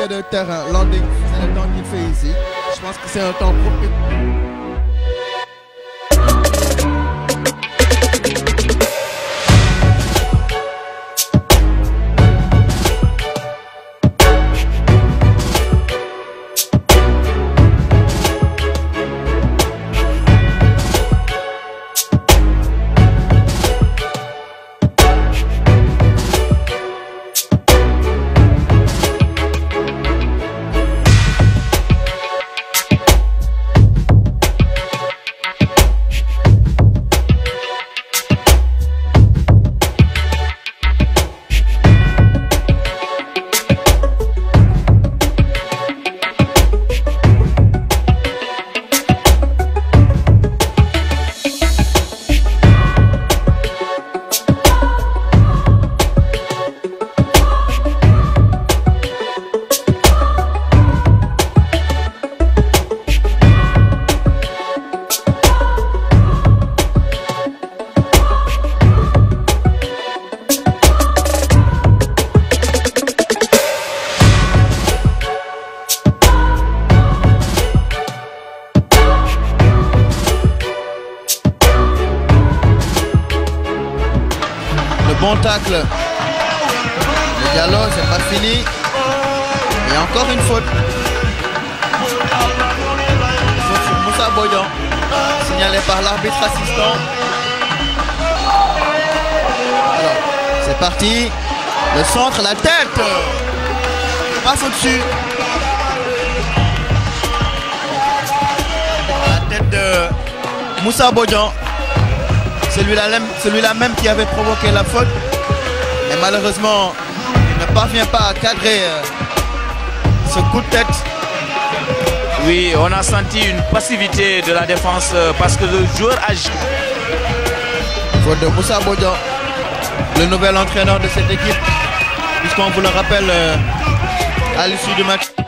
milieu de terrain. Landing, c'est le temps qu'il fait ici. Je pense que c'est un temps propice. Bon tacle. Le Diallo, c'est pas fini. Et encore une faute. Faute sur Moussa Boyan. Signalé par l'arbitre assistant. Alors, c'est parti. Le centre, la tête. Passe au-dessus. La tête de Moussa Boyan. Celui-là même qui avait provoqué la faute. Mais malheureusement, il ne parvient pas à cadrer ce coup de tête. Oui, on a senti une passivité de la défense parce que le joueur agit. Faute de Moussa Boyan, le nouvel entraîneur de cette équipe, puisqu'on vous le rappelle à l'issue du match.